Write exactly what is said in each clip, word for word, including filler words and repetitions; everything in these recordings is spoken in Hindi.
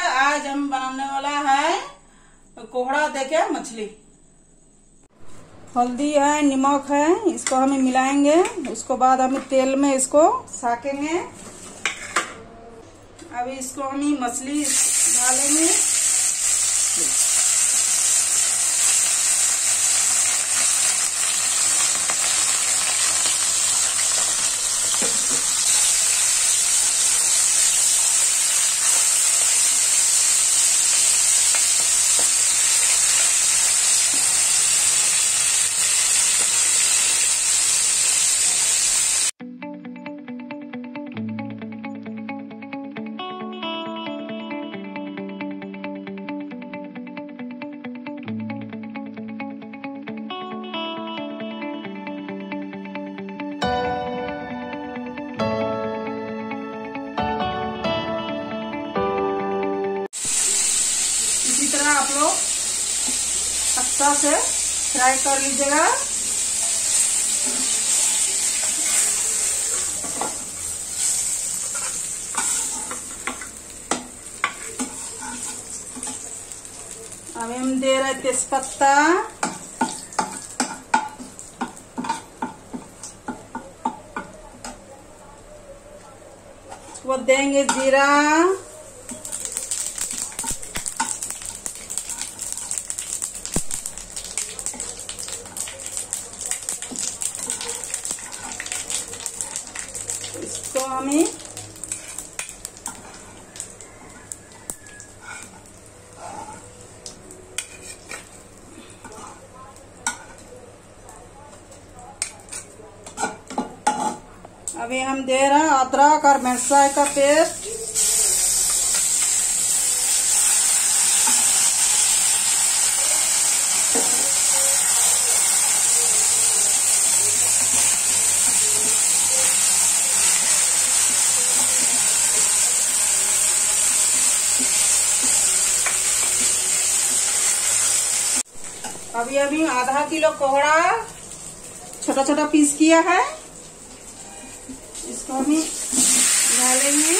आज हम बनाने वाला है कोहड़ा देके मछली। हल्दी है, नमक है, इसको हम मिलाएंगे। उसको बाद हम तेल में इसको साकेंगे। अभी इसको हम मछली डालेंगे। इसी तरह आप लोग अच्छा से फ्राई कर लीजिएगा। अभी हम दे रहे तेजपत्ता, वो देंगे जीरा, इसको हमें अभी हम दे रहे हैं अदरक और मिर्चाई का पेस्ट। अभी अभी आधा किलो कोहड़ा छोटा छोटा पीस किया है, इसको हम डालेंगे।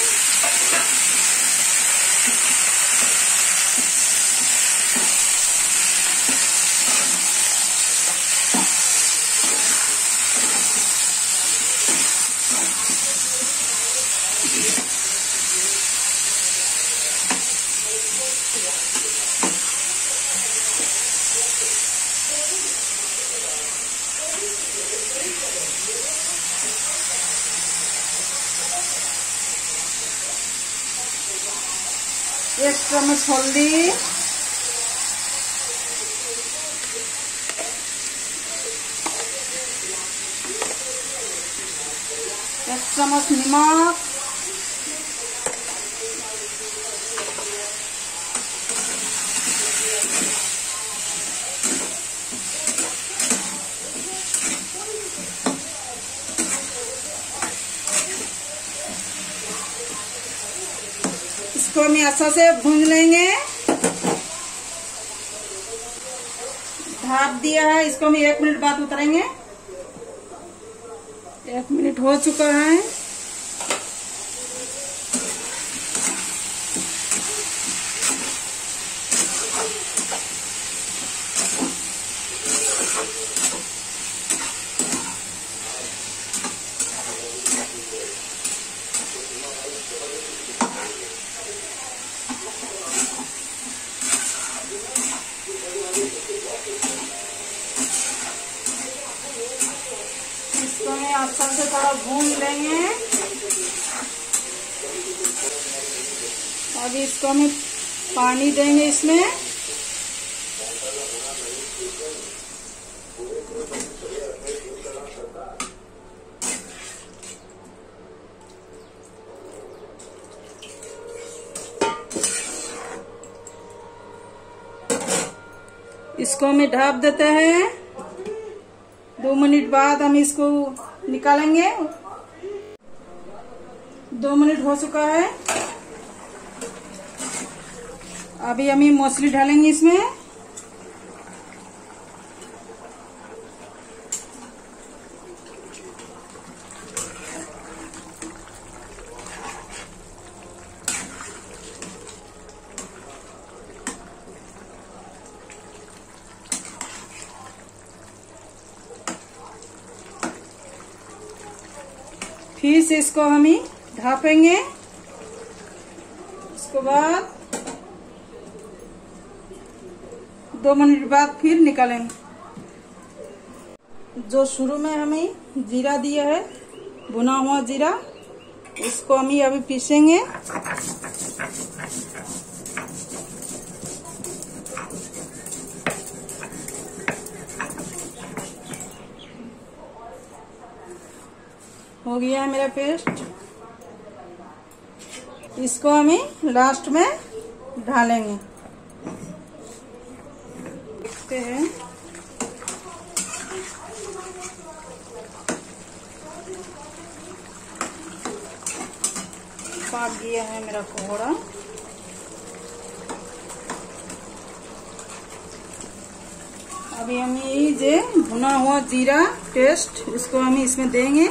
एक चम्मच हल्दी, एक चम्मच नमक, इसको हम अच्छा से भून लेंगे। ढाप दिया है, इसको हम एक मिनट बाद उतारेंगे। एक मिनट हो चुका है। इसको हम अच्छा से थोड़ा भून लेंगे। अभी इसको हम पानी देंगे इसमें। इसको हम ढक देते हैं। दो मिनट बाद हम इसको निकालेंगे। दो मिनट हो चुका है। अभी हम मछली डालेंगे इसमें। फिर से इसको हम ही ढापेंगे। उसके बाद दो मिनट बाद फिर निकालेंगे। जो शुरू में हमें जीरा दिया है, भुना हुआ जीरा, इसको हम ही अभी पीसेंगे। हो गया है मेरा पेस्ट। इसको हम ही लास्ट में ढालेंगे। देखते हैं। पाक गया है मेरा पकौड़ा। अभी हम ये जे भुना हुआ जीरा पेस्ट, इसको हम इसमें देंगे।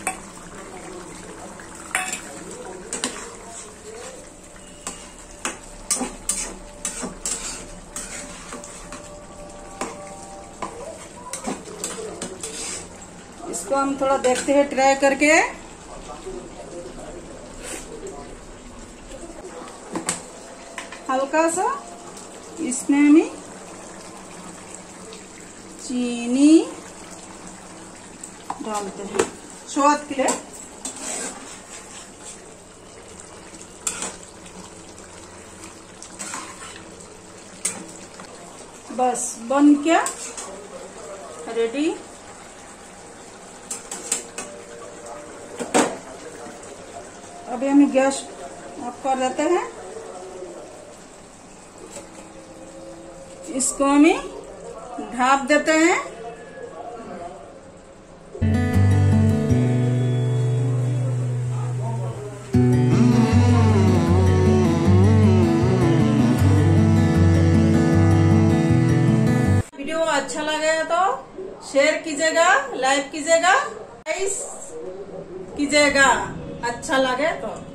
इसको हम थोड़ा देखते हैं ट्राई करके। हल्का सा इसमें हमें चीनी डालते हैं स्वाद के लिए। बस बन गया, रेडी। अभी हम गैस ऑफ कर देते हैं। इसको हम ढाप देते हैं। वीडियो अच्छा लगे तो शेयर कीजिएगा, लाइक कीजिएगा, कीजिएगा। अच्छा लगे तो